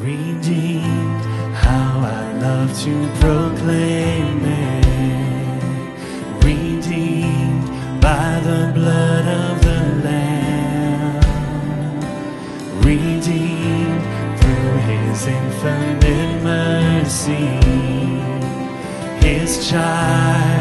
Redeemed, how I love to proclaim it. Redeemed by the blood of the Lamb. Redeemed through His infinite mercy. His child.